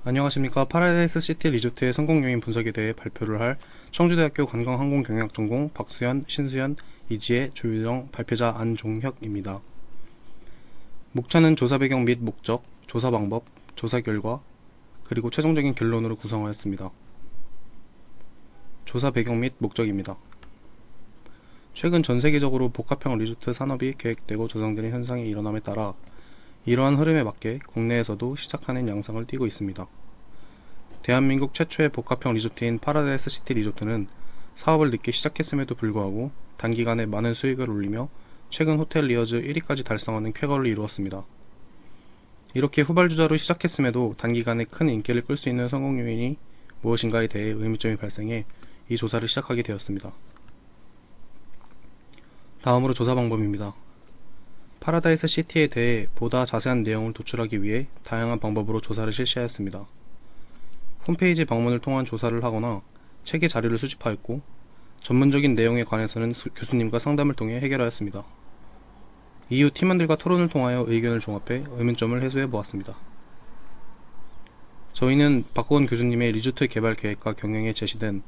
안녕하십니까. 파라다이스 시티 리조트의 성공 요인 분석에 대해 발표를 할 청주대학교 관광항공경영학 전공 박수현, 신수연, 이지혜, 조유정, 발표자 안종혁입니다. 목차는 조사 배경 및 목적, 조사 방법, 조사 결과, 그리고 최종적인 결론으로 구성하였습니다. 조사 배경 및 목적입니다. 최근 전 세계적으로 복합형 리조트 산업이 계획되고 조성되는 현상이 일어남에 따라 이러한 흐름에 맞게 국내에서도 시작하는 양상을 띠고 있습니다. 대한민국 최초의 복합형 리조트인 파라다이스 시티 리조트는 사업을 늦게 시작했음에도 불구하고 단기간에 많은 수익을 올리며 최근 호텔 리어즈 1위까지 달성하는 쾌거를 이루었습니다. 이렇게 후발주자로 시작했음에도 단기간에 큰 인기를 끌 수 있는 성공 요인이 무엇인가에 대해 의문점이 발생해 이 조사를 시작하게 되었습니다. 다음으로 조사 방법입니다. 파라다이스 시티에 대해 보다 자세한 내용을 도출하기 위해 다양한 방법으로 조사를 실시하였습니다. 홈페이지 방문을 통한 조사를 하거나 책의 자료를 수집하였고, 전문적인 내용에 관해서는 교수님과 상담을 통해 해결하였습니다. 이후 팀원들과 토론을 통하여 의견을 종합해 의문점을 해소해 보았습니다. 저희는 박구원 교수님의 리조트 개발 계획과 경영에 제시된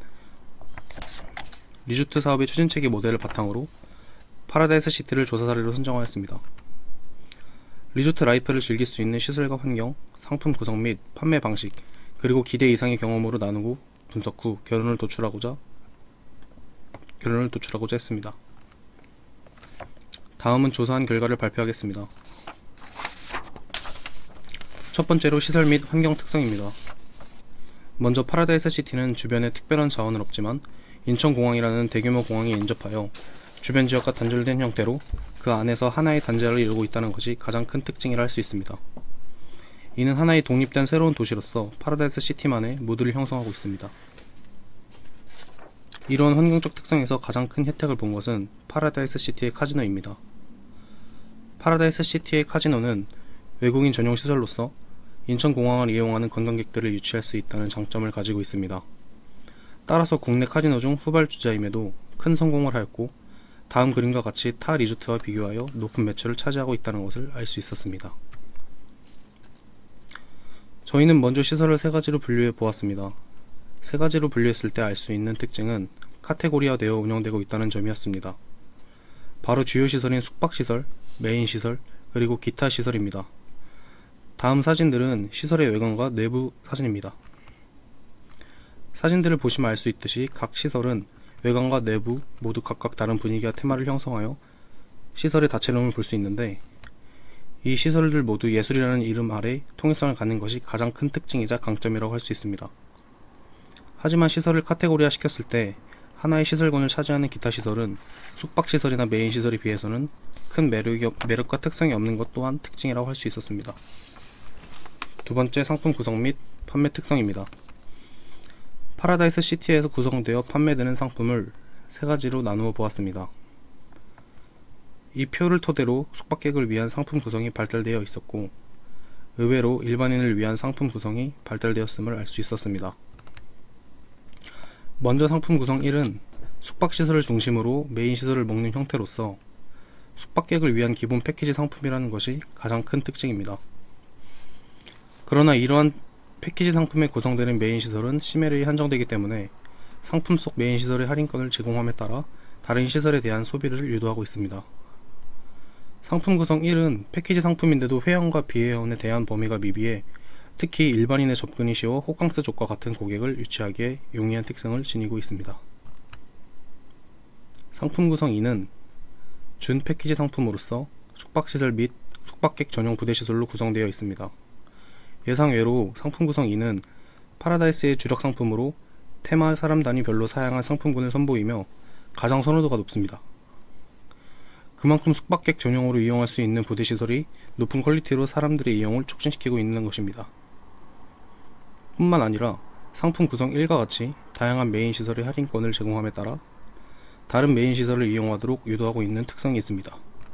리조트 사업의 추진체계 모델을 바탕으로 파라다이스 시티를 조사 사례로 선정하였습니다. 리조트 라이프를 즐길 수 있는 시설과 환경, 상품 구성 및 판매 방식, 그리고 기대 이상의 경험으로 나누고 분석 후 결론을 도출하고자 했습니다. 다음은 조사한 결과를 발표하겠습니다. 첫 번째로 시설 및 환경 특성입니다. 먼저 파라다이스 시티는 주변에 특별한 자원은 없지만 인천공항이라는 대규모 공항에 인접하여 주변 지역과 단절된 형태로 그 안에서 하나의 단지를 이루고 있다는 것이 가장 큰 특징이라 할 수 있습니다. 이는 하나의 독립된 새로운 도시로서 파라다이스 시티만의 무드를 형성하고 있습니다. 이러한 환경적 특성에서 가장 큰 혜택을 본 것은 파라다이스 시티의 카지노입니다. 파라다이스 시티의 카지노는 외국인 전용 시설로서 인천공항을 이용하는 관광객들을 유치할 수 있다는 장점을 가지고 있습니다. 따라서 국내 카지노 중 후발주자임에도 큰 성공을 하였고, 다음 그림과 같이 타 리조트와 비교하여 높은 매출을 차지하고 있다는 것을 알 수 있었습니다. 저희는 먼저 시설을 세 가지로 분류해 보았습니다. 세 가지로 분류했을 때 알 수 있는 특징은 카테고리화되어 운영되고 있다는 점이었습니다. 바로 주요 시설인 숙박시설, 메인시설, 그리고 기타 시설입니다. 다음 사진들은 시설의 외관과 내부 사진입니다. 사진들을 보시면 알 수 있듯이 각 시설은 외관과 내부 모두 각각 다른 분위기와 테마를 형성하여 시설의 다채로움을 볼 수 있는데, 이 시설들 모두 예술이라는 이름 아래 통일성을 갖는 것이 가장 큰 특징이자 강점이라고 할 수 있습니다. 하지만 시설을 카테고리화 시켰을 때 하나의 시설군을 차지하는 기타 시설은 숙박시설이나 메인시설에 비해서는 큰 매력과 특성이 없는 것 또한 특징이라고 할 수 있었습니다. 두 번째, 상품 구성 및 판매 특성입니다. 파라다이스 시티에서 구성되어 판매되는 상품을 세 가지로 나누어 보았습니다. 이 표를 토대로 숙박객을 위한 상품 구성이 발달되어 있었고, 의외로 일반인을 위한 상품 구성이 발달되었음을 알 수 있었습니다. 먼저 상품 구성 1은 숙박시설을 중심으로 메인시설을 먹는 형태로서 숙박객을 위한 기본 패키지 상품이라는 것이 가장 큰 특징입니다. 그러나 이러한 패키지 상품에 구성되는 메인시설은 심야류에 한정되기 때문에 상품 속 메인시설의 할인권을 제공함에 따라 다른 시설에 대한 소비를 유도하고 있습니다. 상품 구성 1은 패키지 상품인데도 회원과 비회원에 대한 범위가 미비해 특히 일반인의 접근이 쉬워 호캉스족과 같은 고객을 유치하기에 용이한 특성을 지니고 있습니다. 상품 구성 2는 준 패키지 상품으로서 숙박시설 및 숙박객 전용 부대시설로 구성되어 있습니다. 예상외로 상품 구성 2는 파라다이스의 주력 상품으로 테마 사람 단위별로 사양한 상품군을 선보이며 가장 선호도가 높습니다. 그만큼 숙박객 전용으로 이용할 수 있는 부대시설이 높은 퀄리티로 사람들의 이용을 촉진시키고 있는 것입니다. 뿐만 아니라 상품 구성 1과 같이 다양한 메인시설의 할인권을 제공함에 따라 다른 메인시설을 이용하도록 유도하고 있는 특성이 있습니다.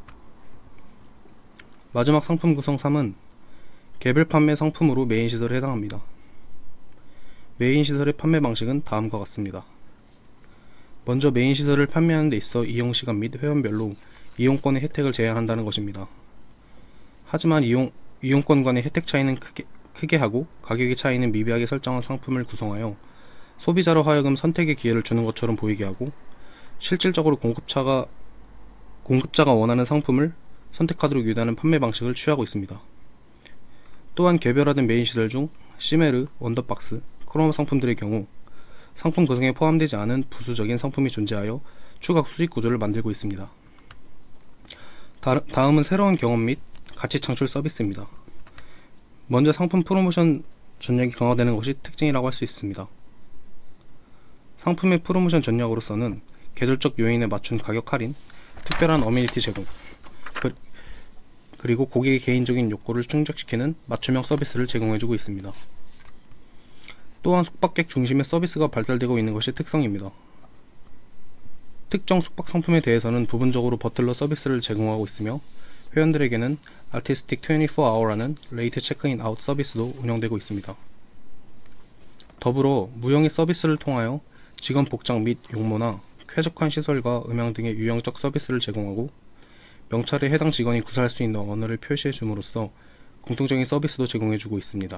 마지막 상품 구성 3은 개별 판매 상품으로 메인시설에 해당합니다. 메인시설의 판매 방식은 다음과 같습니다. 먼저 메인시설을 판매하는 데 있어 이용시간 및 회원별로 이용권의 혜택을 제한한다는 것입니다. 하지만 이용권 간의 혜택 차이는 크게 하고 가격의 차이는 미비하게 설정한 상품을 구성하여 소비자로 하여금 선택의 기회를 주는 것처럼 보이게 하고, 실질적으로 공급자가 원하는 상품을 선택하도록 유도하는 판매 방식을 취하고 있습니다. 또한 개별화된 메인 시설 중 시메르, 원더박스, 크로마 상품들의 경우 상품 구성에 포함되지 않은 부수적인 상품이 존재하여 추가 수익 구조를 만들고 있습니다. 다음은 새로운 경험 및 가치 창출 서비스입니다. 먼저 상품 프로모션 전략이 강화되는 것이 특징이라고 할 수 있습니다. 상품의 프로모션 전략으로서는 계절적 요인에 맞춘 가격 할인, 특별한 어메니티 제공, 그리고 고객의 개인적인 욕구를 충족시키는 맞춤형 서비스를 제공해주고 있습니다. 또한 숙박객 중심의 서비스가 발달되고 있는 것이 특성입니다. 특정 숙박 상품에 대해서는 부분적으로 버틀러 서비스를 제공하고 있으며, 회원들에게는 아티스틱 24hour라는 레이트 체크인 아웃 서비스도 운영되고 있습니다. 더불어 무형의 서비스를 통하여 직원 복장 및 용모나 쾌적한 시설과 음향 등의 유형적 서비스를 제공하고, 명찰에 해당 직원이 구사할 수 있는 언어를 표시해 줌으로써 공통적인 서비스도 제공해주고 있습니다.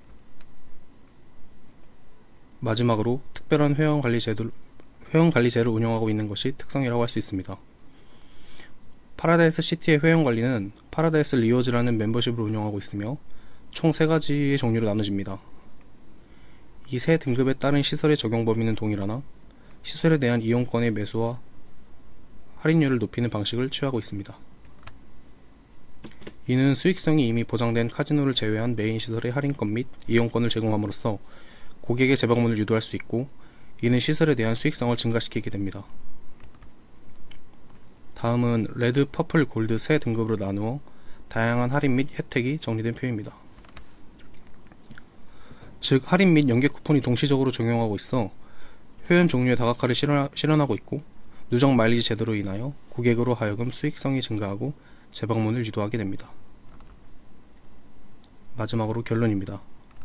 마지막으로 특별한 회원관리제를 운영하고 있는 것이 특성이라고 할 수 있습니다. 파라다이스 시티의 회원관리는 파라다이스 리워즈라는 멤버십을 운영하고 있으며 총 3가지의 종류로 나눠집니다. 이 세 등급에 따른 시설의 적용 범위는 동일하나 시설에 대한 이용권의 매수와 할인율을 높이는 방식을 취하고 있습니다. 이는 수익성이 이미 보장된 카지노를 제외한 메인 시설의 할인권 및 이용권을 제공함으로써 고객의 재방문을 유도할 수 있고, 이는 시설에 대한 수익성을 증가시키게 됩니다. 다음은 레드, 퍼플, 골드 세 등급으로 나누어 다양한 할인 및 혜택이 정리된 표입니다. 즉, 할인 및 연계 쿠폰이 동시적으로 적용하고 있어 회원 종류의 다각화를 실현하고 있고, 누적 마일리지 제도로 인하여 고객으로 하여금 수익성이 증가하고 재방문을 유도하게 됩니다. 마지막으로 결론입니다.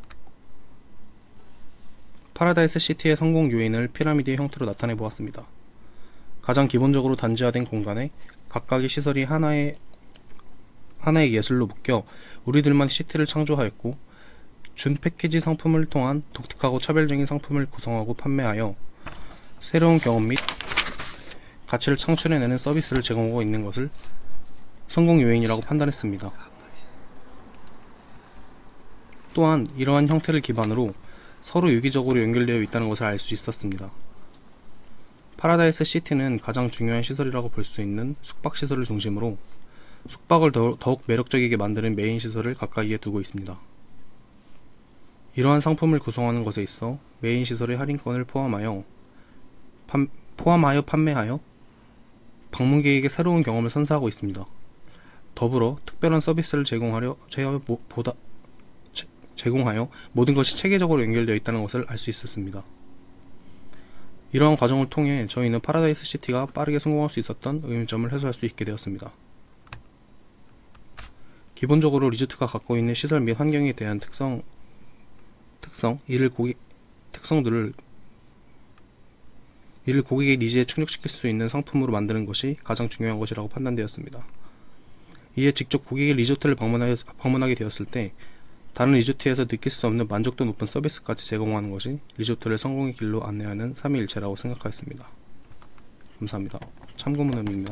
파라다이스 시티의 성공 요인을 피라미드의 형태로 나타내 보았습니다. 가장 기본적으로 단지화된 공간에 각각의 시설이 하나의 예술로 묶여 우리들만의 시티를 창조하였고, 준 패키지 상품을 통한 독특하고 차별적인 상품을 구성하고 판매하여 새로운 경험 및 가치를 창출해내는 서비스를 제공하고 있는 것을 성공 요인이라고 판단했습니다. 또한 이러한 형태를 기반으로 서로 유기적으로 연결되어 있다는 것을 알 수 있었습니다. 파라다이스 시티는 가장 중요한 시설이라고 볼 수 있는 숙박시설을 중심으로 숙박을 더욱 매력적이게 만드는 메인 시설을 가까이에 두고 있습니다. 이러한 상품을 구성하는 것에 있어 메인 시설의 할인권을 포함하여 판매하여 방문객에게 새로운 경험을 선사하고 있습니다. 더불어 특별한 서비스를 제공하여 모든 것이 체계적으로 연결되어 있다는 것을 알 수 있었습니다. 이러한 과정을 통해 저희는 파라다이스 시티가 빠르게 성공할 수 있었던 의문점을 해소할 수 있게 되었습니다. 기본적으로 리조트가 갖고 있는 시설 및 환경에 대한 이를 고객의 니즈에 충족시킬 수 있는 상품으로 만드는 것이 가장 중요한 것이라고 판단되었습니다. 이에 직접 고객의 리조트를 방문하게 되었을 때 다른 리조트에서 느낄 수 없는 만족도 높은 서비스까지 제공하는 것이 리조트를 성공의 길로 안내하는 삼위일체라고 생각하였습니다. 감사합니다. 참고문헌입니다.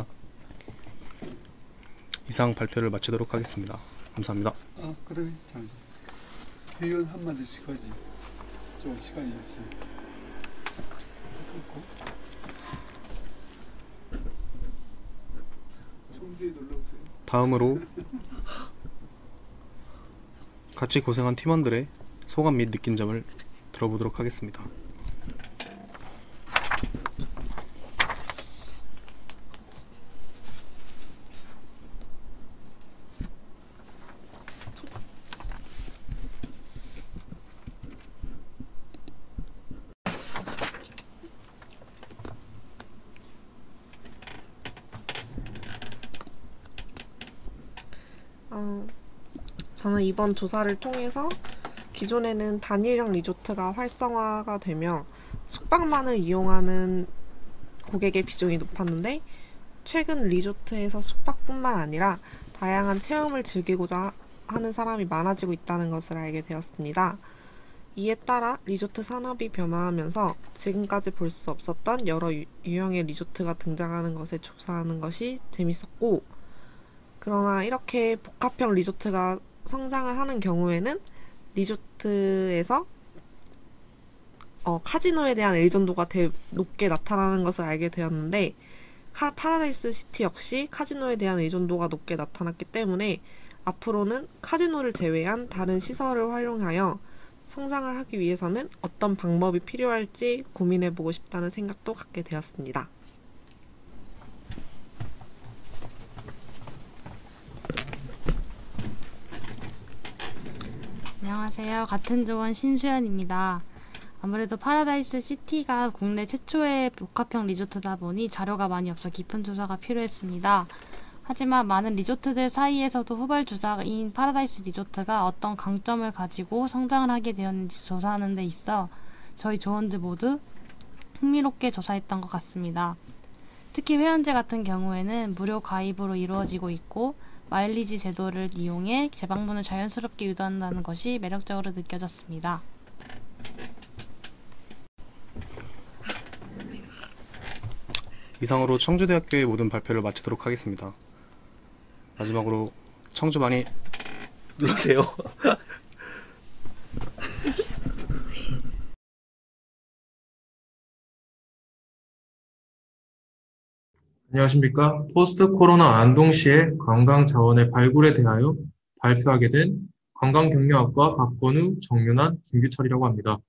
이상 발표를 마치도록 하겠습니다. 감사합니다. 그 다음에 잠시 회원 한마디씩 하지. 좀 시간이 있으니까. 종주에 놀러오세요. 다음으로 같이 고생한 팀원들의 소감 및 느낀 점을 들어보도록 하겠습니다. 저는 이번 조사를 통해서 기존에는 단일형 리조트가 활성화가 되며 숙박만을 이용하는 고객의 비중이 높았는데, 최근 리조트에서 숙박뿐만 아니라 다양한 체험을 즐기고자 하는 사람이 많아지고 있다는 것을 알게 되었습니다. 이에 따라 리조트 산업이 변화하면서 지금까지 볼 수 없었던 여러 유형의 리조트가 등장하는 것을 조사하는 것이 재밌었고, 그러나 이렇게 복합형 리조트가 성장을 하는 경우에는 리조트에서 카지노에 대한 의존도가 높게 나타나는 것을 알게 되었는데, 파라다이스 시티 역시 카지노에 대한 의존도가 높게 나타났기 때문에 앞으로는 카지노를 제외한 다른 시설을 활용하여 성장을 하기 위해서는 어떤 방법이 필요할지 고민해보고 싶다는 생각도 갖게 되었습니다. 안녕하세요. 같은 조원 신수연입니다. 아무래도 파라다이스 시티가 국내 최초의 복합형 리조트다 보니 자료가 많이 없어 깊은 조사가 필요했습니다. 하지만 많은 리조트들 사이에서도 후발주자인 파라다이스 리조트가 어떤 강점을 가지고 성장을 하게 되었는지 조사하는 데 있어 저희 조원들 모두 흥미롭게 조사했던 것 같습니다. 특히 회원제 같은 경우에는 무료 가입으로 이루어지고 있고 마일리지 제도를 이용해 재방문을 자연스럽게 유도한다는 것이 매력적으로 느껴졌습니다. 이상으로 청주대학교의 모든 발표를 마치도록 하겠습니다. 마지막으로 청주 많이 놀러오세요. 안녕하십니까. 포스트 코로나 안동시의 관광 자원의 발굴에 대하여 발표하게 된 관광경영학과 박건우, 정윤환, 김규철이라고 합니다.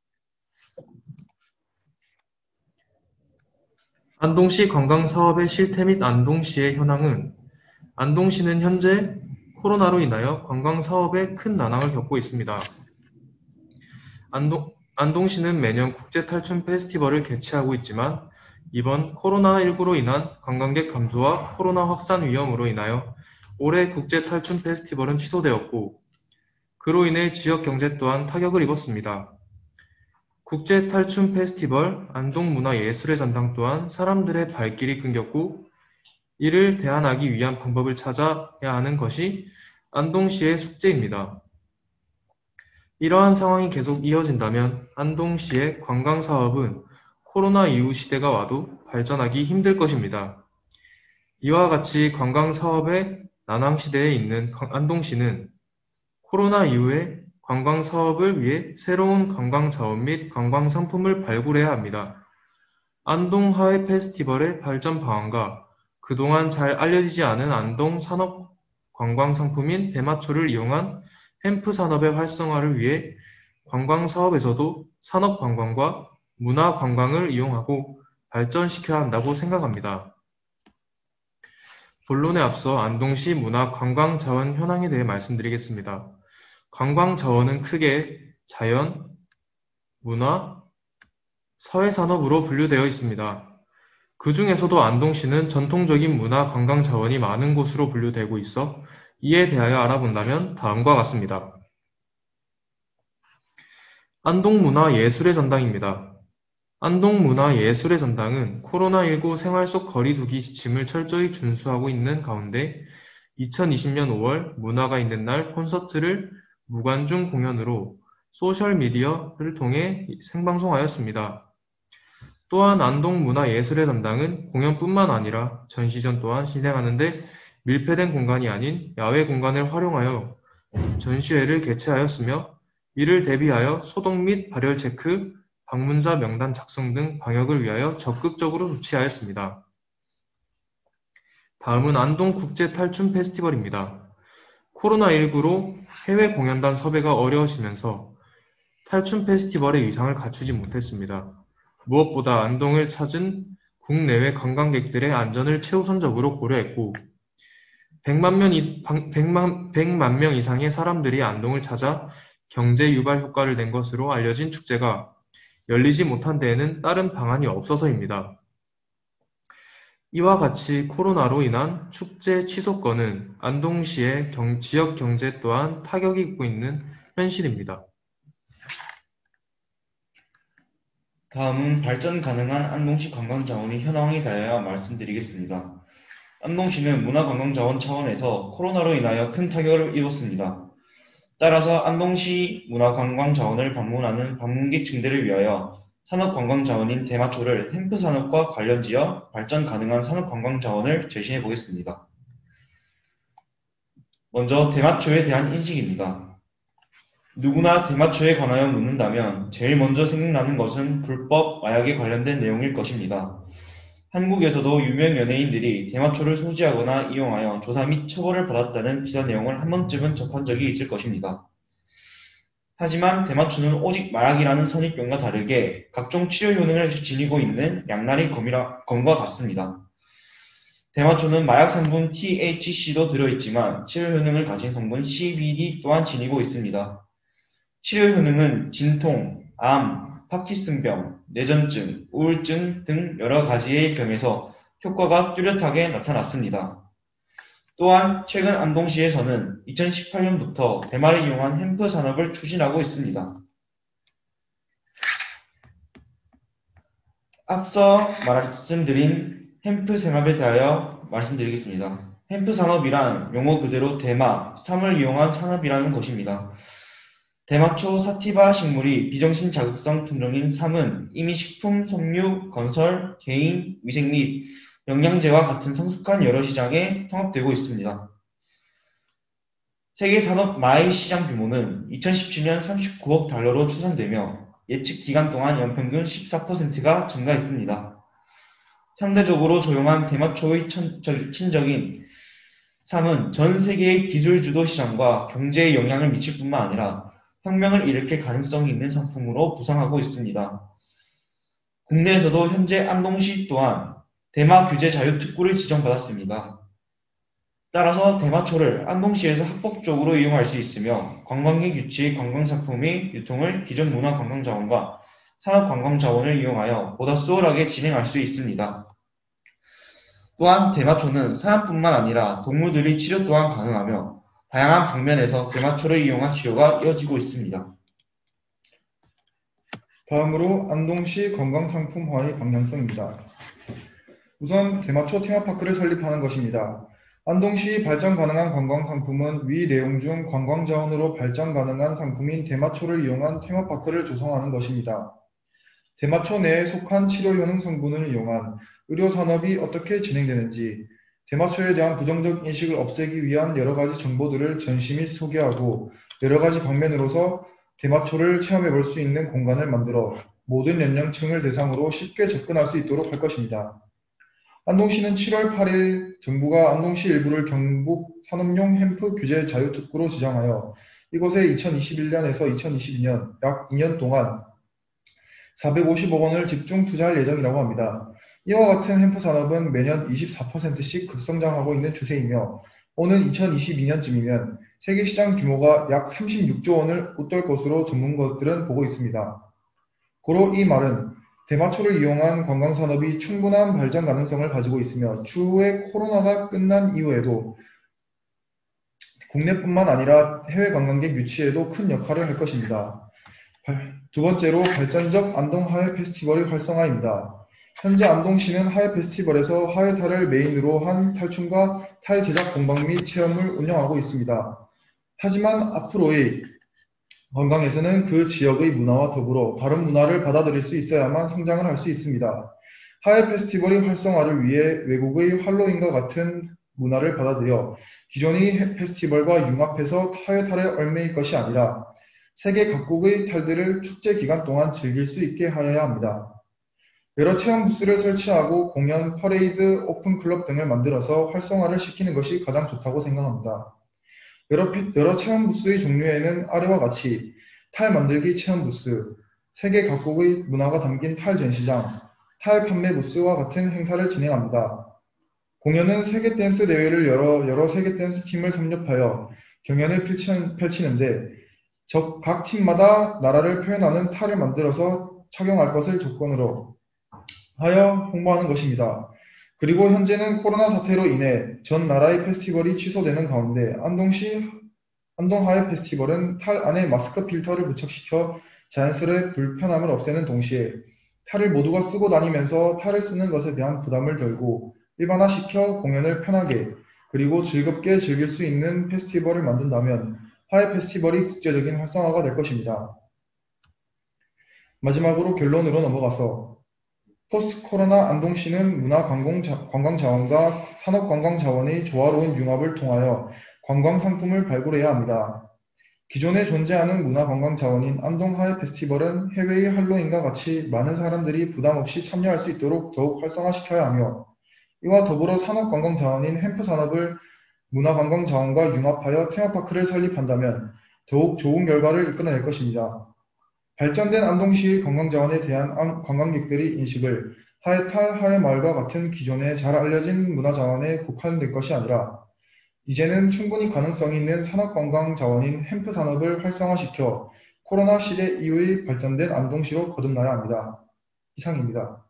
안동시 관광사업의 실태 및 안동시의 현황은 안동시는 현재 코로나로 인하여 관광사업에 큰 난항을 겪고 있습니다. 안동시는 매년 국제탈춤 페스티벌을 개최하고 있지만 이번 코로나19로 인한 관광객 감소와 코로나 확산 위험으로 인하여 올해 국제탈춤 페스티벌은 취소되었고 그로 인해 지역 경제 또한 타격을 입었습니다. 국제탈춤 페스티벌 안동문화예술의 전당 또한 사람들의 발길이 끊겼고 이를 대안하기 위한 방법을 찾아야 하는 것이 안동시의 숙제입니다. 이러한 상황이 계속 이어진다면 안동시의 관광사업은 코로나 이후 시대가 와도 발전하기 힘들 것입니다. 이와 같이 관광사업의 난항시대에 있는 안동시는 코로나 이후에 관광사업을 위해 새로운 관광자원 및 관광상품을 발굴해야 합니다. 안동 하회 페스티벌의 발전 방안과 그동안 잘 알려지지 않은 안동 산업 관광상품인 대마초를 이용한 햄프 산업의 활성화를 위해 관광사업에서도 산업관광과 문화관광을 이용하고 발전시켜야 한다고 생각합니다. 본론에 앞서 안동시 문화관광자원 현황에 대해 말씀드리겠습니다. 관광자원은 크게 자연, 문화, 사회산업으로 분류되어 있습니다. 그 중에서도 안동시는 전통적인 문화관광자원이 많은 곳으로 분류되고 있어 이에 대하여 알아본다면 다음과 같습니다. 안동문화예술의 전당입니다. 안동문화예술의 전당은 코로나19 생활 속 거리두기 지침을 철저히 준수하고 있는 가운데 2020년 5월 문화가 있는 날 콘서트를 무관중 공연으로 소셜미디어를 통해 생방송하였습니다. 또한 안동문화예술의 전당은 공연뿐만 아니라 전시전 또한 진행하는데 밀폐된 공간이 아닌 야외 공간을 활용하여 전시회를 개최하였으며 이를 대비하여 소독 및 발열 체크, 방문자 명단 작성 등 방역을 위하여 적극적으로 조치하였습니다. 다음은 안동국제탈춤 페스티벌입니다. 코로나19로 해외 공연단 섭외가 어려워지면서 탈춤 페스티벌의 의상을 갖추지 못했습니다. 무엇보다 안동을 찾은 국내외 관광객들의 안전을 최우선적으로 고려했고 100만 명 이상의 사람들이 안동을 찾아 경제 유발 효과를 낸 것으로 알려진 축제가 열리지 못한 데에는 다른 방안이 없어서입니다. 이와 같이 코로나로 인한 축제 취소권은 안동시의 지역 경제 또한 타격이 입고 있는 현실입니다. 다음은 발전 가능한 안동시 관광자원의 현황에 대하여 말씀드리겠습니다. 안동시는 문화관광자원 차원에서 코로나로 인하여 큰 타격을 입었습니다. 따라서 안동시 문화관광자원을 방문하는 방문객 증대를 위하여 산업관광자원인 대마초를 햄프산업과 관련지어 발전 가능한 산업관광자원을 제시해 보겠습니다. 먼저 대마초에 대한 인식입니다. 누구나 대마초에 관하여 묻는다면 제일 먼저 생각나는 것은 불법 마약에 관련된 내용일 것입니다. 한국에서도 유명 연예인들이 대마초를 소지하거나 이용하여 조사 및 처벌을 받았다는 기사 내용을 한 번쯤은 접한 적이 있을 것입니다. 하지만 대마초는 오직 마약이라는 선입견과 다르게 각종 치료 효능을 지니고 있는 양날의 검과 같습니다. 대마초는 마약 성분 THC도 들어있지만 치료 효능을 가진 성분 CBD 또한 지니고 있습니다. 치료 효능은 진통, 암, 파킨슨병, 뇌전증, 우울증 등 여러 가지의 병에서 효과가 뚜렷하게 나타났습니다. 또한 최근 안동시에서는 2018년부터 대마를 이용한 햄프 산업을 추진하고 있습니다. 앞서 말씀드린 햄프 산업에 대하여 말씀드리겠습니다. 햄프 산업이란 용어 그대로 대마, 삼을 이용한 산업이라는 것입니다. 대마초 사티바 식물이 비정신 자극성 품종인 삼은 이미 식품, 섬유, 건설, 개인, 위생 및 영양제와 같은 성숙한 여러 시장에 통합되고 있습니다. 세계 산업 마의 시장 규모는 2017년 39억 달러로 추산되며 예측 기간 동안 연평균 14%가 증가했습니다. 상대적으로 조용한 대마초의 친적인 삼은 전 세계의 기술 주도 시장과 경제에 영향을 미칠 뿐만 아니라 혁명을 일으킬 가능성이 있는 상품으로 부상하고 있습니다. 국내에서도 현재 안동시 또한 대마 규제 자유 특구를 지정받았습니다. 따라서 대마초를 안동시에서 합법적으로 이용할 수 있으며 관광객 유치, 관광상품의 유통을 기존 문화관광자원과 산업관광자원을 이용하여 보다 수월하게 진행할 수 있습니다. 또한 대마초는 사람뿐만 아니라 동물들의 치료 또한 가능하며 다양한 방면에서 대마초를 이용한 치료가 이어지고 있습니다. 다음으로 안동시 관광상품화의 방향성입니다. 우선 대마초 테마파크를 설립하는 것입니다. 안동시 발전 가능한 관광상품은 위 내용 중 관광자원으로 발전 가능한 상품인 대마초를 이용한 테마파크를 조성하는 것입니다. 대마초 내에 속한 치료 효능 성분을 이용한 의료산업이 어떻게 진행되는지, 대마초에 대한 부정적 인식을 없애기 위한 여러 가지 정보들을 전시 및 소개하고 여러 가지 방면으로서 대마초를 체험해 볼 수 있는 공간을 만들어 모든 연령층을 대상으로 쉽게 접근할 수 있도록 할 것입니다. 안동시는 7월 8일 정부가 안동시 일부를 경북 산업용 햄프 규제 자유특구로 지정하여 이곳에 2021년에서 2022년 약 2년 동안 450억 원을 집중 투자할 예정이라고 합니다. 이와 같은 햄프 산업은 매년 24%씩 급성장하고 있는 추세이며 오는 2022년쯤이면 세계 시장 규모가 약 36조 원을 웃돌 것으로 전문가들은 보고 있습니다. 고로 이 말은 대마초를 이용한 관광산업이 충분한 발전 가능성을 가지고 있으며 추후에 코로나가 끝난 이후에도 국내뿐만 아니라 해외 관광객 유치에도 큰 역할을 할 것입니다. 두 번째로 발전적 안동 하회 페스티벌의 활성화입니다. 현재 안동시는 하회 페스티벌에서 하회탈을 메인으로 한 탈춤과 탈 제작 공방 및 체험을 운영하고 있습니다. 하지만 앞으로의 관광에서는 그 지역의 문화와 더불어 다른 문화를 받아들일 수 있어야만 성장을 할 수 있습니다. 하회 페스티벌의 활성화를 위해 외국의 할로윈과 같은 문화를 받아들여 기존의 페스티벌과 융합해서 하회탈에 얽매일 것이 아니라 세계 각국의 탈들을 축제 기간 동안 즐길 수 있게 하여야 합니다. 여러 체험 부스를 설치하고 공연, 퍼레이드, 오픈클럽 등을 만들어서 활성화를 시키는 것이 가장 좋다고 생각합니다. 여러 체험 부스의 종류에는 아래와 같이 탈 만들기 체험 부스, 세계 각국의 문화가 담긴 탈 전시장, 탈 판매 부스와 같은 행사를 진행합니다. 공연은 세계 댄스 대회를 여러 세계 댄스 팀을 섭렵하여 경연을 펼치는데 각 팀마다 나라를 표현하는 탈을 만들어서 착용할 것을 조건으로 하여 홍보하는 것입니다. 그리고 현재는 코로나 사태로 인해 전 나라의 페스티벌이 취소되는 가운데 안동 하회 페스티벌은 탈 안에 마스크 필터를 부착시켜 자연스레 불편함을 없애는 동시에 탈을 모두가 쓰고 다니면서 탈을 쓰는 것에 대한 부담을 덜고 일반화시켜 공연을 편하게 그리고 즐겁게 즐길 수 있는 페스티벌을 만든다면 하회 페스티벌이 국제적인 활성화가 될 것입니다. 마지막으로 결론으로 넘어가서 포스트 코로나 안동시는 문화관광자원과 산업관광자원의 조화로운 융합을 통하여 관광상품을 발굴해야 합니다. 기존에 존재하는 문화관광자원인 안동 하회 페스티벌은 해외의 할로윈과 같이 많은 사람들이 부담 없이 참여할 수 있도록 더욱 활성화시켜야 하며, 이와 더불어 산업관광자원인 햄프산업을 문화관광자원과 융합하여 테마파크를 설립한다면 더욱 좋은 결과를 이끌어낼 것입니다. 발전된 안동시의 관광자원에 대한 관광객들의 인식을 하회탈, 하회마을과 같은 기존에 잘 알려진 문화자원에 국한될 것이 아니라 이제는 충분히 가능성이 있는 산업관광자원인 햄프산업을 활성화시켜 코로나 시대 이후의 발전된 안동시로 거듭나야 합니다. 이상입니다.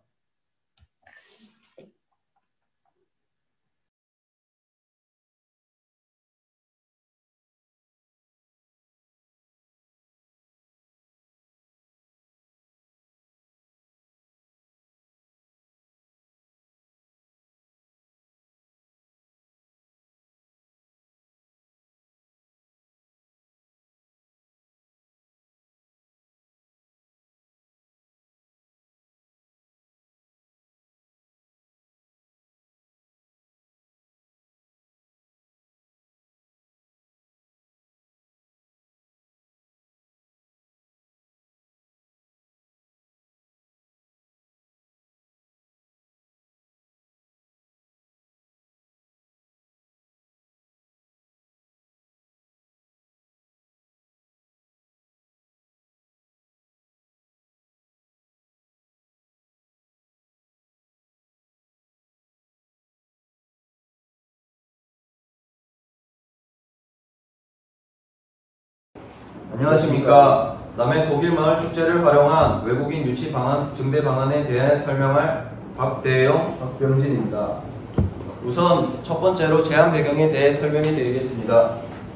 안녕하십니까. 남해 독일마을 축제를 활용한 외국인 유치 방안, 증대 방안에 대해 설명할 박대영, 박병진입니다. 우선 첫 번째로 제한 배경에 대해 설명해 드리겠습니다.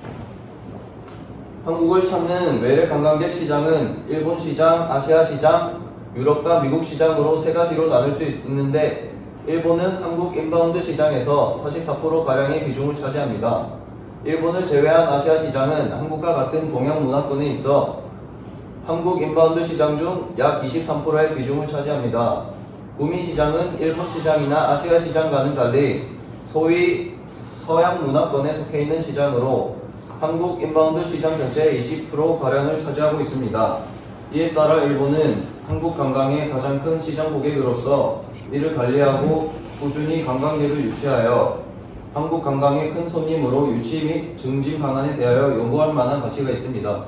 한국을 찾는 외래 관광객 시장은 일본 시장, 아시아 시장, 유럽과 미국 시장으로 세 가지로 나눌 수 있는데, 일본은 한국 인바운드 시장에서 44%가량의 비중을 차지합니다. 일본을 제외한 아시아 시장은 한국과 같은 동양 문화권에 있어 한국 인바운드 시장 중 약 23%의 비중을 차지합니다. 구미 시장은 일본 시장이나 아시아 시장과는 달리 소위 서양 문화권에 속해 있는 시장으로 한국 인바운드 시장 전체의 20%가량을 차지하고 있습니다. 이에 따라 일본은 한국 관광의 가장 큰 시장 고객으로서 이를 관리하고 꾸준히 관광객을 유치하여 한국 관광의 큰 손님으로 유치 및 증진 방안에 대하여 연구할 만한 가치가 있습니다.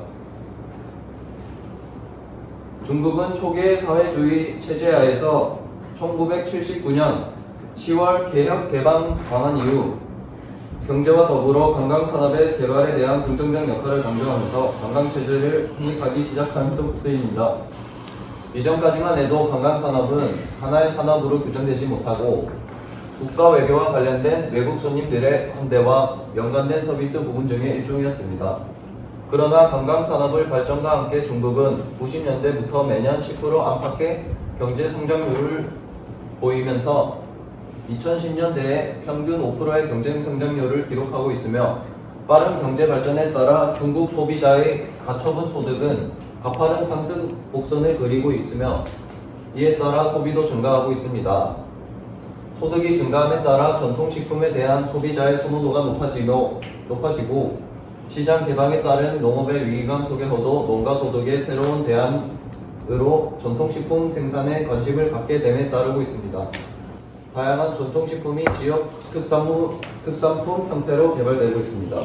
중국은 초기의 사회주의 체제하에서 1979년 10월 개혁 개방 방안 이후 경제와 더불어 관광산업의 개발에 대한 긍정적 역할을 강조하면서 관광체제를 확립하기 시작하면서부터입니다. 이전까지만 해도 관광산업은 하나의 산업으로 규정되지 못하고 국가 외교와 관련된 외국 손님들의 환대와 연관된 서비스 부분 중의 일종이었습니다. 그러나 관광산업의 발전과 함께 중국은 90년대부터 매년 10% 안팎의 경제 성장률을 보이면서 2010년대에 평균 5%의 경제 성장률을 기록하고 있으며, 빠른 경제 발전에 따라 중국 소비자의 가처분 소득은 가파른 상승 곡선을 그리고 있으며, 이에 따라 소비도 증가하고 있습니다. 소득이 증가함에 따라 전통식품에 대한 소비자의 선호도가 높아지고 시장 개방에 따른 농업의 위기감 속에서도 농가 소득의 새로운 대안으로 전통식품 생산에 관심을 갖게 됨에 따르고 있습니다. 다양한 전통식품이 지역 특산품 형태로 개발되고 있습니다.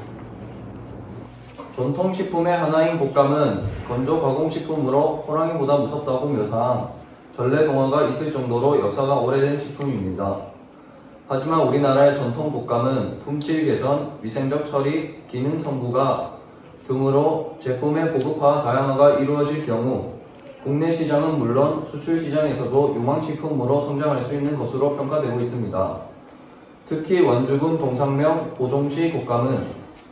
전통식품의 하나인 곶감은 건조 가공식품으로 호랑이보다 무섭다고 묘사한 전래동화가 있을 정도로 역사가 오래된 식품입니다. 하지만 우리나라의 전통 곶감은 품질 개선, 위생적 처리, 기능 첨부가 등으로 제품의 고급화 다양화가 이루어질 경우 국내 시장은 물론 수출 시장에서도 유망식품으로 성장할 수 있는 것으로 평가되고 있습니다. 특히 원주군 동상명 고종시 곶감은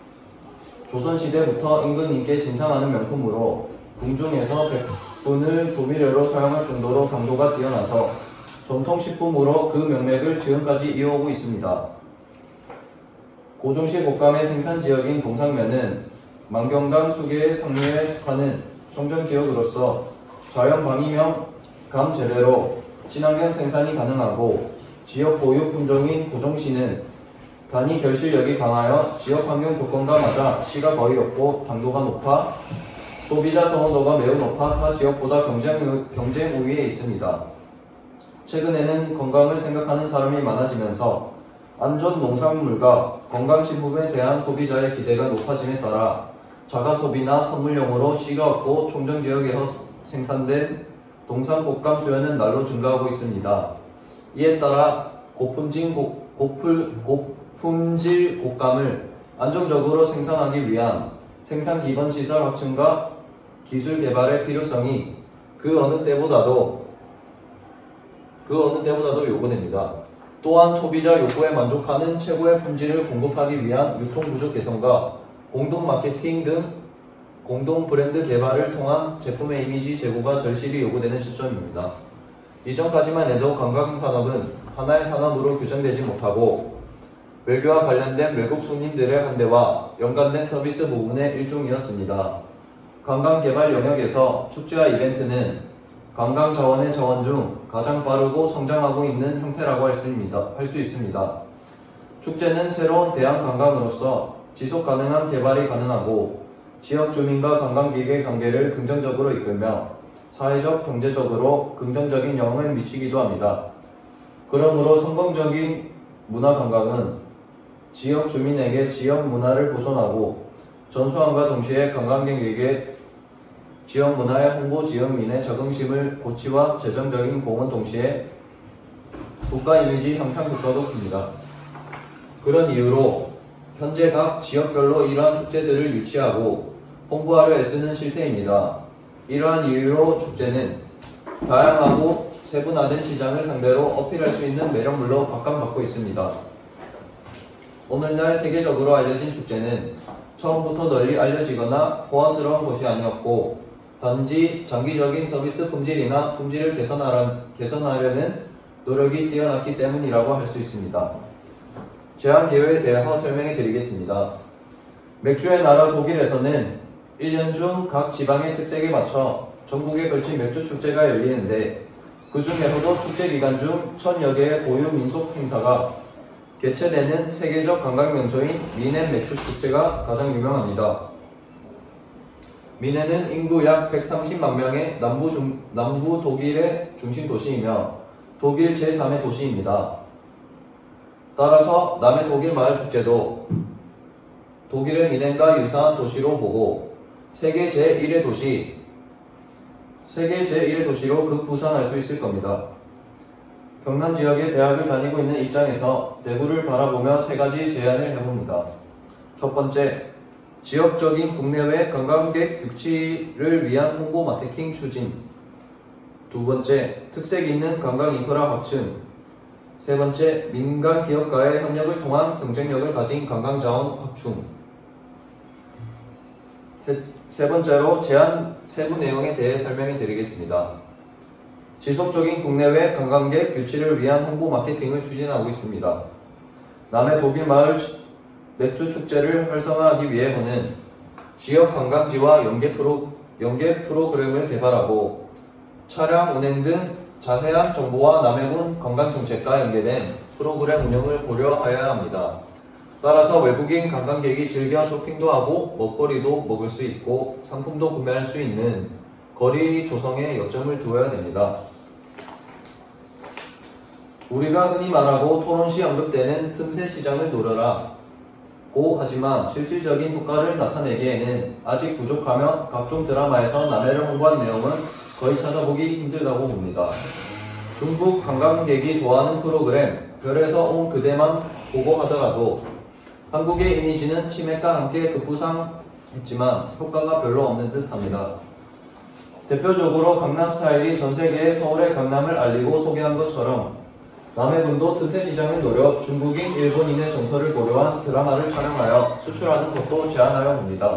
조선시대부터 임금님께 진상하는 명품으로 궁중에서 백분을 조미료로 사용할 정도로 강도가 뛰어나서 전통식품으로 그 명맥을 지금까지 이어오고 있습니다. 고종시 곶감의 생산지역인 동상면은 만경강 수계의 상류에 가는 청정지역으로서 자연 방위명 감 재배로 친환경 생산이 가능하고 지역 고유 품종인 고종씨는 단위 결실력이 강하여 지역 환경 조건과 맞아 씨가 거의 없고 당도가 높아 소비자 선호도가 매우 높아 타 지역보다 경쟁 우위에 있습니다. 최근에는 건강을 생각하는 사람이 많아지면서 안전 농산물과 건강식품에 대한 소비자의 기대가 높아짐에 따라 자가소비나 선물용으로 씨가 없고 총정지역에서 생산된 동산 곶감 수요는 날로 증가하고 있습니다. 이에 따라 고품질 곶감을 안정적으로 생산하기 위한 생산 기반 시설 확충과 기술 개발의 필요성이 그 어느 때보다도 요구됩니다. 또한 소비자 욕구에 만족하는 최고의 품질을 공급하기 위한 유통 구조 개선과 공동 마케팅 등 공동 브랜드 개발을 통한 제품의 이미지 제고가 절실히 요구되는 시점입니다. 이전까지만 해도 관광산업은 하나의 산업으로 규정되지 못하고 외교와 관련된 외국 손님들의 환대와 연관된 서비스 부분의 일종이었습니다. 관광개발 영역에서 축제와 이벤트는 관광 자원의 자원 중 가장 빠르고 성장하고 있는 형태라고 할 수 있습니다. 축제는 새로운 대안 관광으로서 지속 가능한 개발이 가능하고 지역 주민과 관광객의 관계를 긍정적으로 이끌며 사회적, 경제적으로 긍정적인 영향을 미치기도 합니다. 그러므로 성공적인 문화관광은 지역 주민에게 지역 문화를 보존하고 전수함과 동시에 관광객에게 지역 문화의 홍보, 지역민의 적응심을 고취와 재정적인 공헌 동시에 국가 이미지 향상 효과도 큽니다. 그런 이유로 현재 각 지역별로 이러한 축제들을 유치하고 홍보하려 애쓰는 실태입니다. 이러한 이유로 축제는 다양하고 세분화된 시장을 상대로 어필할 수 있는 매력물로 각광받고 있습니다. 오늘날 세계적으로 알려진 축제는 처음부터 널리 알려지거나 호화스러운 것이 아니었고 단지 장기적인 서비스 품질이나 품질을 개선하려는 노력이 뛰어났기 때문이라고 할 수 있습니다. 제한 개요에 대하여 설명해 드리겠습니다. 맥주의 나라 독일에서는 1년 중 각 지방의 특색에 맞춰 전국에 걸친 맥주 축제가 열리는데 그 중에서도 축제 기간 중 1000여 개의 고유 민속 행사가 개최되는 세계적 관광 명소인 미넨 맥주 축제가 가장 유명합니다. 미넨은 인구 약 130만 명의 남부 독일의 중심 도시이며 독일 제3의 도시입니다. 따라서 남의 독일 마을 축제도 독일의 미넨과 유사한 도시로 보고 세계 제1의 도시로 급부상할 수 있을 겁니다. 경남 지역의 대학을 다니고 있는 입장에서 대구를 바라보며 세 가지 제안을 해봅니다. 첫 번째, 지역적인 국내외 관광객 유치를 위한 홍보 마케팅 추진. 두 번째, 특색 있는 관광 인프라 확충. 세 번째, 민간 기업과의 협력을 통한 경쟁력을 가진 관광 자원 확충. 세 번째로 제안 세부 내용에 대해 설명해 드리겠습니다. 지속적인 국내외 관광객 유치를 위한 홍보 마케팅을 추진하고 있습니다. 남해 독일 마을 맥주 축제를 활성화하기 위해서는 지역 관광지와 연계 프로그램을 개발하고 차량 운행 등 자세한 정보와 남해군 관광정책과 연계된 프로그램 운영을 고려하여야 합니다. 따라서 외국인 관광객이 즐겨 쇼핑도 하고 먹거리도 먹을 수 있고 상품도 구매할 수 있는 거리 조성에 요점을 두어야 됩니다. 우리가 흔히 말하고 토론 시 언급되는 틈새 시장을 노려라고 하지만 실질적인 효과를 나타내기에는 아직 부족하며 각종 드라마에서 남해를 홍보한 내용은 거의 찾아보기 힘들다고 봅니다. 중국 관광객이 좋아하는 프로그램 별에서 온 그대만 보고 하더라도 한국의 이미지는 치맥과 함께 급부상했지만 효과가 별로 없는 듯합니다. 대표적으로 강남 스타일이 전세계에 서울의 강남을 알리고 소개한 것처럼 남해군도 틈새 시장을 노려 중국인, 일본인의 정서를 고려한 드라마를 촬영하여 수출하는 것도 제안하려 합니다.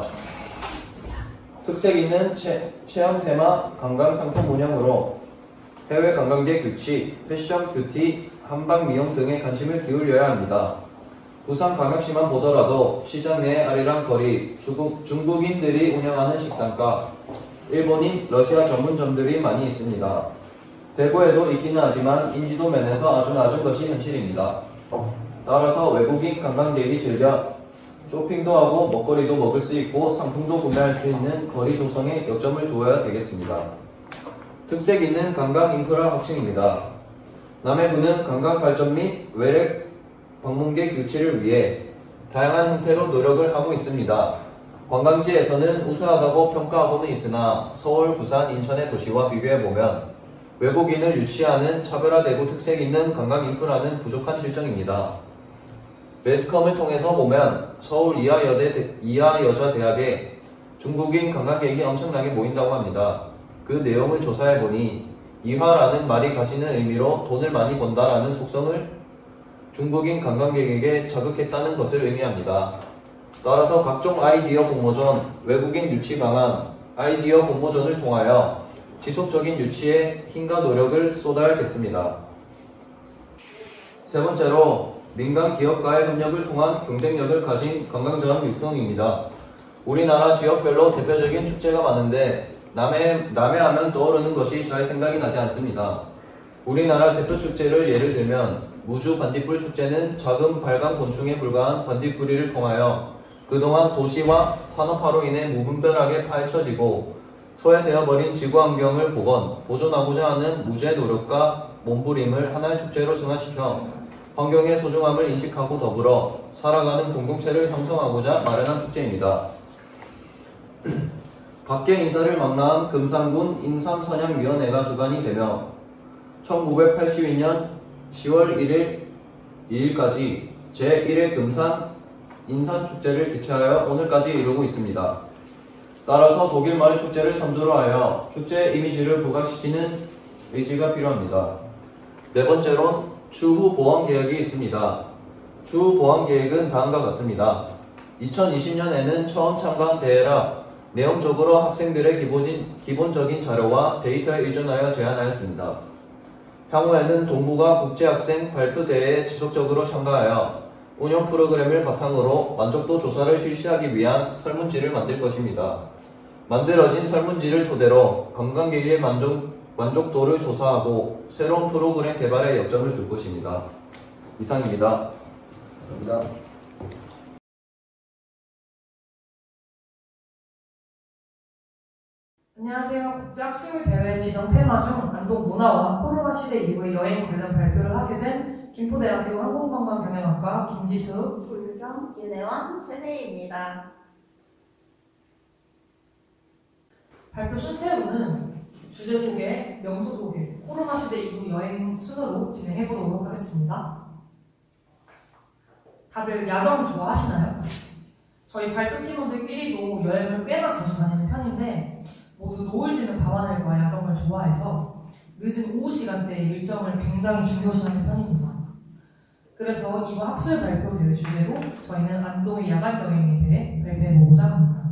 특색 있는 체험 테마 관광 상품 운영으로 해외 관광객 유치, 패션, 뷰티, 한방 미용 등에 관심을 기울여야 합니다. 부산광역시만 보더라도 시장 내 아리랑 거리, 중국인들이 운영하는 식당가, 일본인, 러시아 전문점들이 많이 있습니다. 대구에도 있기는 하지만 인지도 면에서 아주 낮은 것이 현실입니다. 따라서 외국인 관광객이 즐겨 쇼핑도 하고 먹거리도 먹을 수 있고 상품도 구매할 수 있는 거리 조성에 역점을 두어야 되겠습니다. 특색 있는 관광 인프라 확충입니다. 남해군은 관광 발전 및 외래 방문객 유치를 위해 다양한 형태로 노력을 하고 있습니다. 관광지에서는 우수하다고 평가하고는 있으나 서울, 부산, 인천의 도시와 비교해보면 외국인을 유치하는 차별화되고 특색 있는 관광 인프라는 부족한 실정입니다. 매스컴을 통해서 보면 서울 이하여자대학에 중국인 관광객이 엄청나게 모인다고 합니다. 그 내용을 조사해보니 이화라는 말이 가지는 의미로 돈을 많이 번다라는 속성을 중국인 관광객에게 자극했다는 것을 의미합니다. 따라서 각종 아이디어 공모전, 외국인 유치 방안, 아이디어 공모전을 통하여 지속적인 유치에 힘과 노력을 쏟아야겠습니다. 세 번째로 민간 기업과의 협력을 통한 경쟁력을 가진 관광자원 육성입니다. 우리나라 지역별로 대표적인 축제가 많은데 남해하면 떠오르는 것이 잘 생각이 나지 않습니다. 우리나라 대표 축제를 예를 들면 무주 반딧불 축제는 작은 발광 곤충에 불과한 반딧불이를 통하여 그동안 도시와 산업화로 인해 무분별하게 파헤쳐지고 소외되어 버린 지구 환경을 보존하고자 하는 무죄 노력과 몸부림을 하나의 축제로 승화시켜 환경의 소중함을 인식하고 더불어 살아가는 공동체를 형성하고자 마련한 축제입니다. 각계 인사를 망라한 금산군 인삼선양위원회가 주관이 되며 1982년 10월 2일까지 제1회 금산 인삼축제를 개최하여 오늘까지 이루고 있습니다. 따라서 독일마을 축제를 선두로 하여 축제의 이미지를 부각시키는 의지가 필요합니다. 네 번째로 추후 보완 계획이 있습니다. 추후 보완 계획은 다음과 같습니다. 2020년에는 처음 참가한 대회라 내용적으로 학생들의 기본적인 자료와 데이터에 의존하여 제안하였습니다. 향후에는 동부가 국제학생 발표대회에 지속적으로 참가하여 운영 프로그램을 바탕으로 만족도 조사를 실시하기 위한 설문지를 만들 것입니다. 만들어진 설문지를 토대로 관광객의 만족도를 조사하고 새로운 프로그램 개발에 역점을 둘 것입니다. 이상입니다. 감사합니다. 안녕하세요. 국제학술대회 지정 테마 중 안동 문화와 코로나 시대 이후의 여행 관련 발표를 하게 된 김포대학교 항공관광경영학과 김지수, 고유정, 윤혜원, 최대희입니다. 발표 순서로는 주제 소개, 명소 소개, 코로나 시대 이후 여행 순으로 진행해 보도록 하겠습니다. 다들 야경 좋아하시나요? 저희 발표팀원들끼리도 여행을 꽤나 자주 다니는 편인데 모두 노을 지는 밤하늘과 야경을 좋아해서 늦은 오후 시간대의 일정을 굉장히 중요시하는 편입니다. 그래서 이번 학술 발표 대회 주제로 저희는 안동의 야간 여행에 대해 발표해보고자 합니다.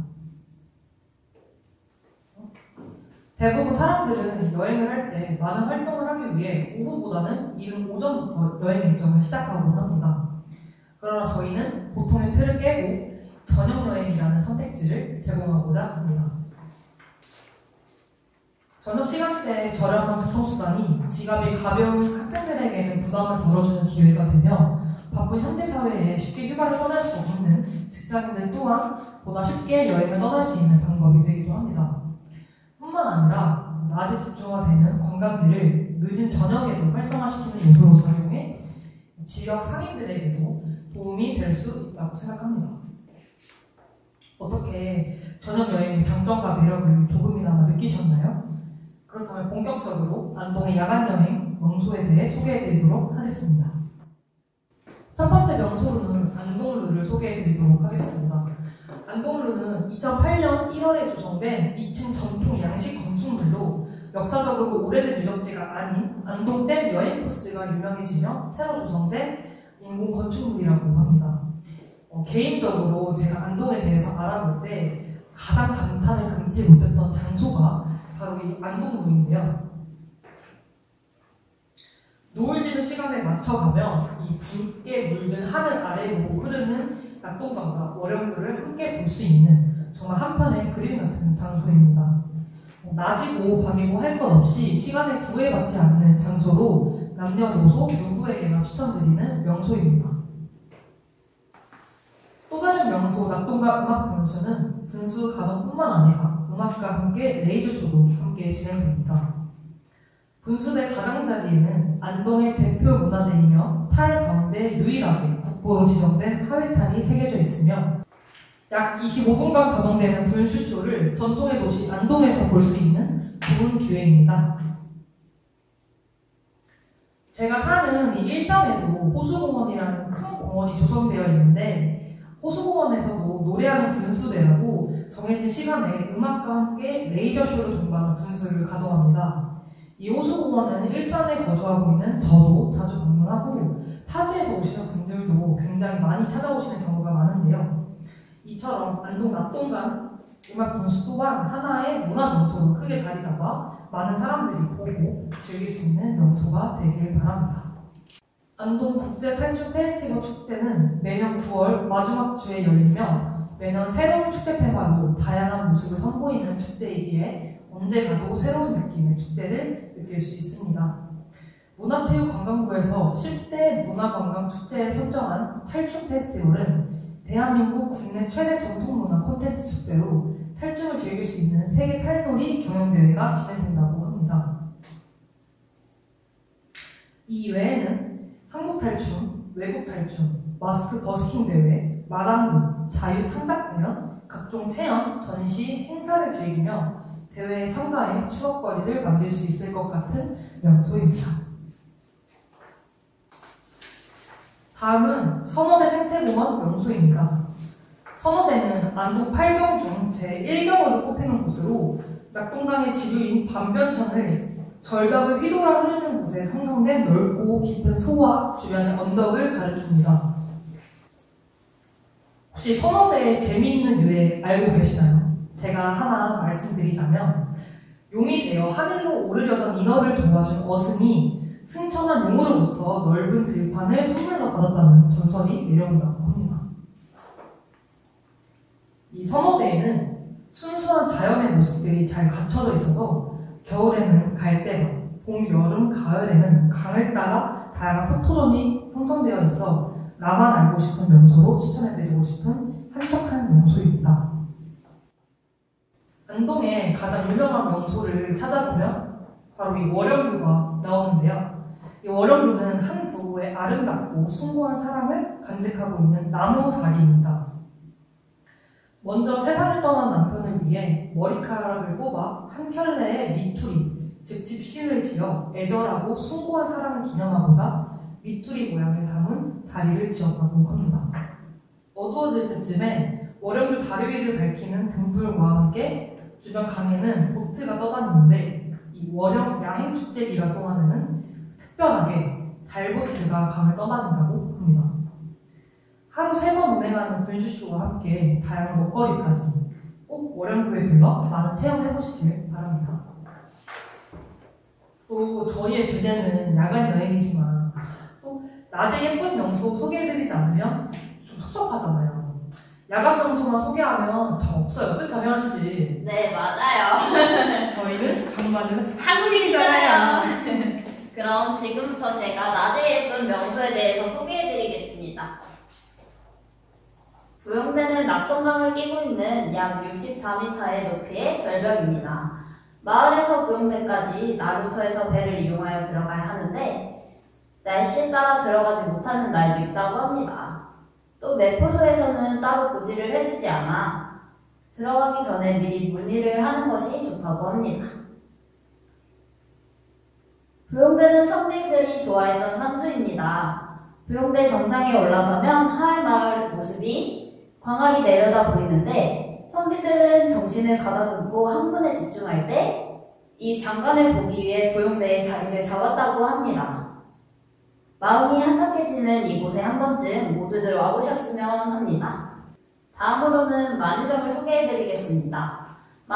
대부분 사람들은 여행을 할 때 많은 활동을 하기 위해 오후보다는 이른 오전부터 여행 일정을 시작하곤 합니다. 그러나 저희는 보통의 틀을 깨고 저녁 여행이라는 선택지를 제공하고자 합니다. 저녁 시간대에 저렴한 교통수단이 지갑이 가벼운 학생들에게는 부담을 덜어주는 기회가 되며 바쁜 현대사회에 쉽게 휴가를 떠날 수 없는 직장인들 또한 보다 쉽게 여행을 떠날 수 있는 방법이 되기도 합니다. 뿐만 아니라 낮에 집중화되는 관광지를 늦은 저녁에도 활성화시키는 요소로 작용해 지역 상인들에게도 도움이 될 수 있다고 생각합니다. 어떻게 저녁 여행의 장점과 매력을 조금이나마 느끼셨나요? 그렇다면 본격적으로 안동의 야간여행 명소에 대해 소개해드리도록 하겠습니다. 첫 번째 명소로는 안동루를 소개해드리도록 하겠습니다. 안동루는 2008년 1월에 조성된 2층 전통 양식 건축물로 역사적으로 오래된 유적지가 아닌 안동댐 여행 코스가 유명해지며 새로 조성된 인공 건축물이라고 합니다. 개인적으로 제가 안동에 대해서 알아볼 때 가장 감탄을 금치 못했던 장소가 바로 이 안동루인데요. 노을 지는 시간에 맞춰가면 이 붉게 물든 하늘 아래로 흐르는 낙동강과 월영교를 함께 볼 수 있는 정말 한편의 그림 같은 장소입니다. 낮이고 밤이고 할 것 없이 시간에 구애받지 않는 장소로 남녀노소 누구에게나 추천드리는 명소입니다. 또 다른 명소 낙동강 음악 분수는 분수 가동뿐만 아니라 음악과 함께 레이저쇼도 함께 진행됩니다. 분수대 가장자리에는 안동의 대표 문화재이며 탈 가운데 유일하게 국보로 지정된 하회탈이 새겨져 있으며 약 25분간 가동되는 분수쇼를 전통의 도시 안동에서 볼 수 있는 좋은 기회입니다. 제가 사는 이 일산에도 호수공원이라는 큰 공원이 조성되어 있는데 호수공원에서도 노래하는 분수대라고 정해진 시간에 음악과 함께 레이저쇼를 동반한 분수를 가동합니다. 이 호수공원은 일산에 거주하고 있는 저도 자주 방문하고 타지에서 오시는 분들도 굉장히 많이 찾아오시는 경우가 많은데요. 이처럼 안동 낙동강 음악 분수 또한 하나의 문화 명소로 크게 자리 잡아 많은 사람들이 보고 즐길 수 있는 명소가 되길 바랍니다. 안동 국제 탈출 페스티벌 축제는 매년 9월 마지막 주에 열리며 매년 새로운 축제 테마로 다양한 모습을 선보이는 축제이기에 언제 가도 새로운 느낌의 축제를 느낄 수 있습니다. 문화체육관광부에서 10대 문화관광축제에 선정한 탈춤 페스티벌은 대한민국 국내 최대 전통문화 콘텐츠 축제로 탈춤을 즐길 수 있는 세계 탈놀이 경연대회가 진행된다고 합니다. 이 외에는 한국탈춤, 외국탈춤, 마스크 버스킹 대회, 마당극, 자유창작 공연, 각종 체험, 전시, 행사를 즐기며 대회에 참가해 추억거리를 만들 수 있을 것 같은 명소입니다. 다음은 선호대 생태공원 명소입니다. 선호대는 안동 8경 중 제1경으로 꼽히는 곳으로 낙동강의 지류인 반변천을 절벽을 휘돌아 흐르는 곳에 형성된 넓고 깊은 소와 주변의 언덕을 가리킵니다. 혹시 선호대의 재미있는 유래 알고 계시나요? 제가 하나 말씀드리자면 용이 되어 하늘로 오르려던 인어를 도와준 어슴이 승천한 용으로부터 넓은 들판을 선물로 받았다는 전설이 내려온다고 합니다. 이 선호대에는 순수한 자연의 모습들이 잘 갖춰져 있어서 겨울에는 갈대밭, 봄, 여름, 가을에는 강을 따라 다양한 포토존이 형성되어 있어 나만 알고 싶은 명소로 추천해드리고 싶은 한적한 명소입니다. 안동의 가장 유명한 명소를 찾아보면 바로 이 월영교가 나오는데요. 이 월영교는 한 부부의 아름답고 숭고한 사랑을 간직하고 있는 나무 다리입니다. 먼저 세상을 떠난 남편을 위해 머리카락을 뽑아 한 켤레의 미투리, 즉 집시를 지어 애절하고 숭고한 사랑을 기념하고자 미투리 모양을 담은 다리를 지었다고 합니다. 어두워질 때쯤에 월영교 다리 위를 밝히는 등불과 함께 주변 강에는 보트가 떠다니는데 이 월영 야행축제 기간 동안에는 특별하게 달보트가 강을 떠다닌다고 합니다. 하루 3번 운행하는 분수쇼와 함께 다양한 먹거리까지 꼭 월영교에 들러 많은 체험해보시길 바랍니다. 또 저희의 주제는 야간 여행이지만 또 낮에 예쁜 명소 소개해드리지 않으면 좀 섭섭하잖아요. 야간 명소만 소개하면 더 없어요. 그쵸, 혜원씨? 네, 맞아요. 저희는 정말은 한국인이잖아요. 그럼 지금부터 제가 낮에 예쁜 명소에 대해서 소개해드리겠습니다. 부영대는 낙동강을 끼고 있는 약 64m의 높이의 절벽입니다. 마을에서 부영대까지 나루터에서 배를 이용하여 들어가야 하는데 날씨에 따라 들어가지 못하는 날도 있다고 합니다. 또 매포소에서는 따로 고지를 해주지 않아 들어가기 전에 미리 문의를 하는 것이 좋다고 합니다. 부영대는 선비들이 좋아했던 산수입니다. 부영대 정상에 올라서면 하회마을 모습이 광활히 내려다 보이는데 선비들은 정신을 가다듬고 한 분에 집중할 때 이 장관을 보기 위해 부영대에 자리를 잡았다고 합니다. 마음이 한적해지는 이곳에 한 번쯤 모두들 와보셨으면 합니다. 다음으로는 만유정을 소개해드리겠습니다.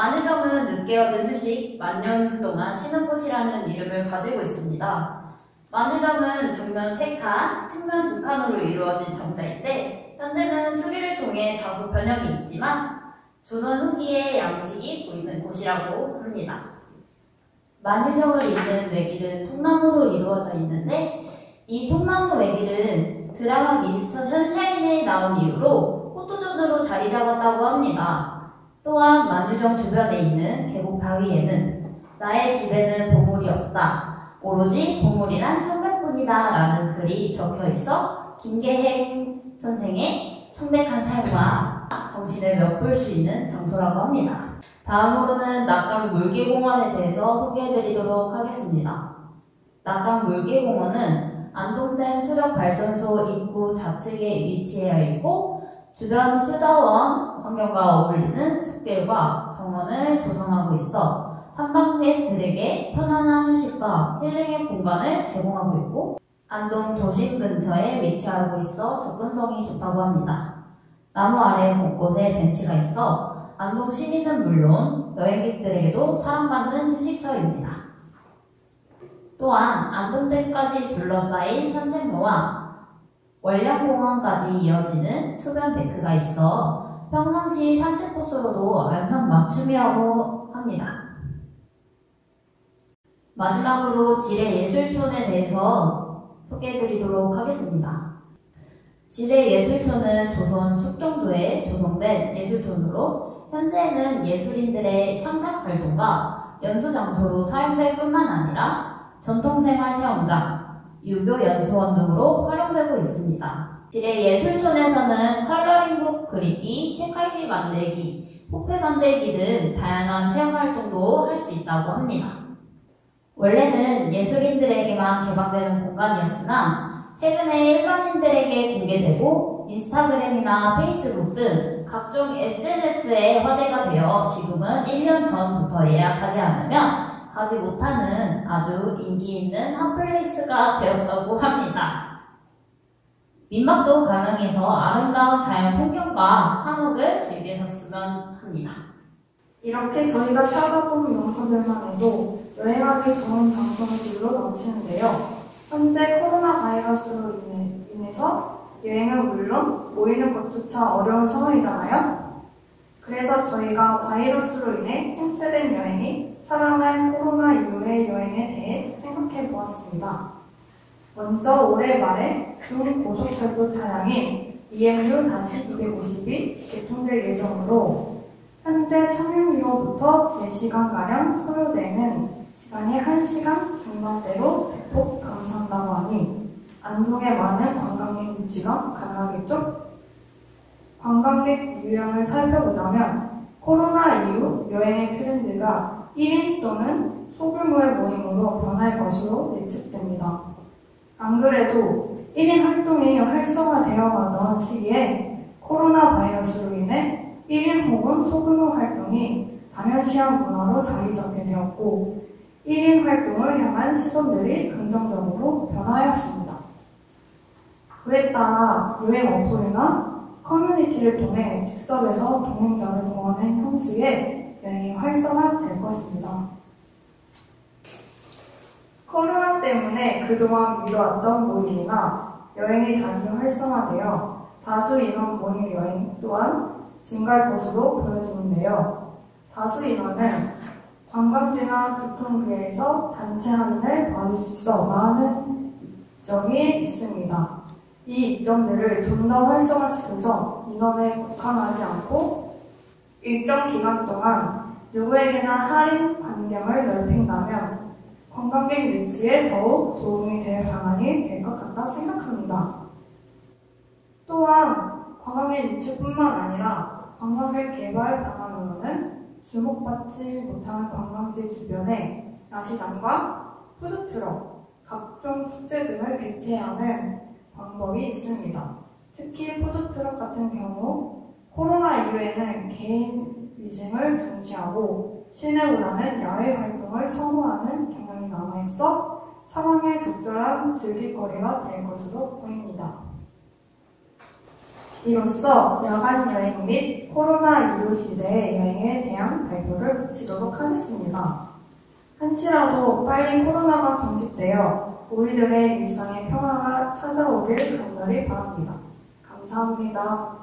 만유정은 늦게 얻은 휴식, 만년 동안 쉬는 곳이라는 이름을 가지고 있습니다. 만유정은 정면 3칸, 측면 2칸으로 이루어진 정자인데 현재는 수리를 통해 다소 변형이 있지만 조선 후기의 양식이 보이는 곳이라고 합니다. 만유정을 잇는 외길은 통나무로 이루어져 있는데 이 통나무 외길은 드라마 미스터 션샤인에 나온 이후로 포토존으로 자리 잡았다고 합니다. 또한 만유정 주변에 있는 계곡 바위에는 나의 집에는 보물이 없다. 오로지 보물이란 청백뿐이다 라는 글이 적혀 있어 김계행 선생의 청백한 삶과 정신을 엿볼 수 있는 장소라고 합니다. 다음으로는 낙강 물개공원에 대해서 소개해드리도록 하겠습니다. 낙강 물개공원은 안동댐 수력발전소 입구 좌측에 위치해 있고 주변 수자원 환경과 어울리는 숲길과 정원을 조성하고 있어 탐방객들에게 편안한 휴식과 힐링의 공간을 제공하고 있고 안동 도심 근처에 위치하고 있어 접근성이 좋다고 합니다. 나무 아래 곳곳에 벤치가 있어 안동 시민은 물론 여행객들에게도 사랑받는 휴식처입니다. 또한 안동댐까지 둘러싸인 산책로와 월량공원까지 이어지는 수변 데크가 있어 평상시 산책 코스로도 안성맞춤이라고 합니다. 마지막으로 지뢰예술촌에 대해서 소개해드리도록 하겠습니다. 지뢰예술촌은 조선 숙정도에 조성된 예술촌으로 현재는 예술인들의 상작 활동과 연수 장소로 사용될 뿐만 아니라 전통생활체험장, 유교연수원 등으로 활용되고 있습니다. 지뢰예술촌에서는 컬러링북 그리기, 책갈피 만들기, 포페 만들기 등 다양한 체험활동도 할 수 있다고 합니다. 원래는 예술인들에게만 개방되는 공간이었으나 최근에 일반인들에게 공개되고 인스타그램이나 페이스북 등 각종 SNS에 화제가 되어 지금은 1년 전부터 예약하지 않으면 가지 못하는 아주 인기 있는 핫플레이스가 되었다고 합니다. 민박도 가능해서 아름다운 자연 풍경과 한옥을 즐기셨으면 합니다. 이렇게 저희가 찾아본 명소들만 해도 여행하기 좋은 장소들로 넘치는데요. 현재 코로나 바이러스로 인해서 여행은 물론 모이는 것조차 어려운 상황이잖아요. 그래서 저희가 바이러스로 인해 침체된 여행이 살아날 코로나 이후의 여행에 대해 생각해 보았습니다. 먼저 올해 말에 중고속철도 차량인 EMU-250이 개통될 예정으로 현재 청량리로부터 4시간가량 소요되는 시간이 1시간 중반대로 대폭 감소한다고 하니 안동에 많은 관광객 유치가 가능하겠죠? 관광객 유형을 살펴보자면 코로나 이후 여행의 트렌드가 1인 또는 소규모의 모임으로 변할 것으로 예측됩니다. 안 그래도 1인 활동이 활성화되어 가던 시기에 코로나 바이러스로 인해 1인 혹은 소규모 활동이 당연시한 문화로 자리 잡게 되었고 1인 활동을 향한 시선들이 긍정적으로 변화하였습니다. 그에 따라 여행 어플이나 커뮤니티를 통해 즉석에서 동행자를 동원한 형식의 여행이 활성화될 것입니다. 코로나 때문에 그동안 미뤄왔던 모임이나 여행이 다시 활성화되어 다수 인원 모임 여행 또한 증가할 것으로 보여지는데요. 다수 인원은 관광지나 교통비에서 단체 할인을 받을 수 있어 많은 이점이 있습니다. 이 이점들을 좀 더 활성화시켜서 인원에 국한하지 않고 일정 기간 동안 누구에게나 할인 반경을 넓힌다면 관광객 유치에 더욱 도움이 될 방안이 될 것 같다 생각합니다. 또한 관광객 유치뿐만 아니라 관광객 개발 방안으로는 주목받지 못하는 관광지 주변에 야시장과 푸드트럭, 각종 축제 등을 개최하는 방법이 있습니다. 특히 푸드트럭 같은 경우 코로나 이후에는 개인 위생을 중시하고 실내보다는 야외 활동을 선호하는 경향이 남아있어 상황에 적절한 즐길거리가 될 것으로 보입니다. 이로써 야간 여행 및 코로나 이후 시대의 여행에 대한 발표를 마치도록 하겠습니다. 한시라도 빨리 코로나가 종식되어 우리들의 일상에 평화가 찾아오길 간절히 바랍니다. 감사합니다.